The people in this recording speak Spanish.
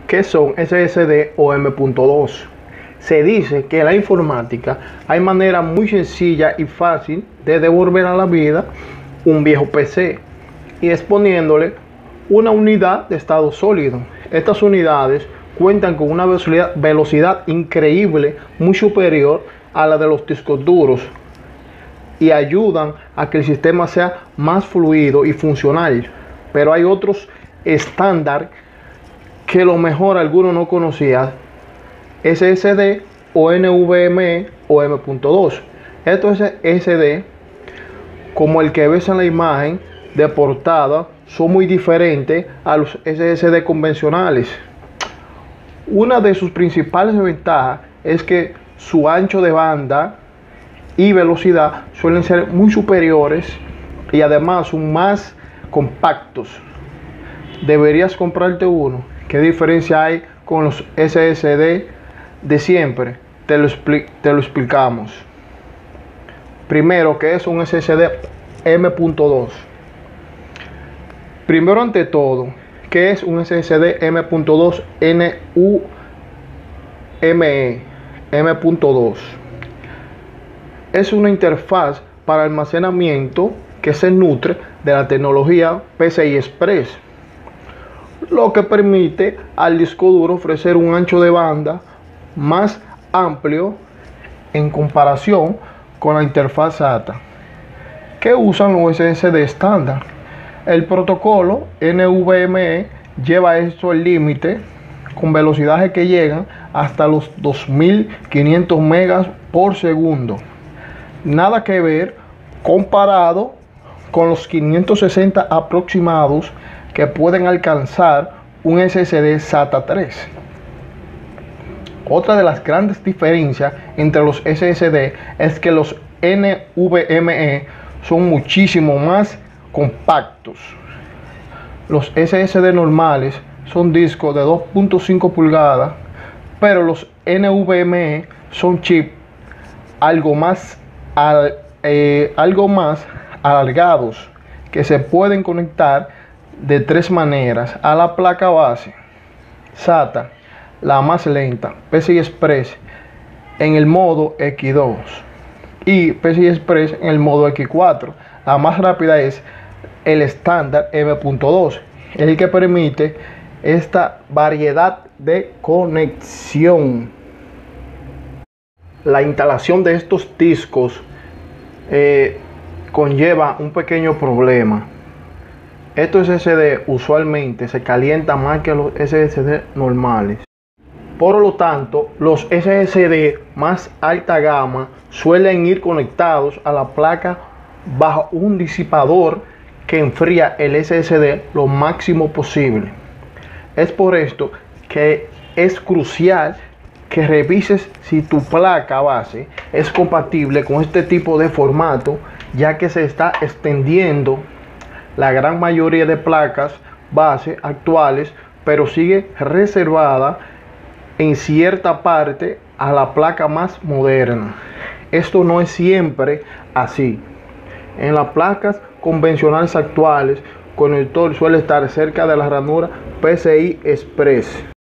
¿Qué son SSD o M.2? Se dice que en la informática hay manera muy sencilla y fácil de devolver a la vida un viejo PC y exponiéndole una unidad de estado sólido. Estas unidades cuentan con una velocidad increíble, muy superior a la de los discos duros, y ayudan a que el sistema sea más fluido y funcional. Pero hay otros estándares que a lo mejor algunos no conocían: SSD o NVMe o M.2. Estos SSD, como el que ves en la imagen de portada, son muy diferentes a los SSD convencionales. Una de sus principales ventajas es que su ancho de banda y velocidad suelen ser muy superiores y además son más compactos. Deberías comprarte uno. ¿Qué diferencia hay con los SSD de siempre? Te lo explicamos. Primero, ¿qué es un SSD M.2? Primero, ante todo, ¿qué es un SSD M.2 NVMe? M.2 es una interfaz para almacenamiento que se nutre de la tecnología PCI Express, lo que permite al disco duro ofrecer un ancho de banda más amplio en comparación con la interfaz SATA que usan los SSD estándar. El protocolo NVMe lleva esto al límite con velocidades que llegan hasta los 2500 megas por segundo. Nada que ver comparado con los 560 aproximados que pueden alcanzar un SSD SATA 3. Otra de las grandes diferencias entre los SSD es que los NVMe son muchísimo más compactos. Los SSD normales son discos de 2.5 pulgadas, pero los NVMe son chips algo más alargados que se pueden conectar de tres maneras a la placa base SATA, la más lenta, PCI Express en el modo X2 y PCI Express en el modo X4. La más rápida es el estándar M.2, el que permite esta variedad de conexión. La instalación de estos discos conlleva un pequeño problema. Estos SSD usualmente se calientan más que los SSD normales. Por lo tanto, los SSD más alta gama suelen ir conectados a la placa bajo un disipador que enfría el SSD lo máximo posible. Es por esto que es crucial que revises si tu placa base es compatible con este tipo de formato, ya que se está extendiendo la gran mayoría de placas base actuales, pero sigue reservada en cierta parte a la placa más moderna. Esto no es siempre así. En las placas convencionales actuales, el conector suele estar cerca de la ranura PCI Express.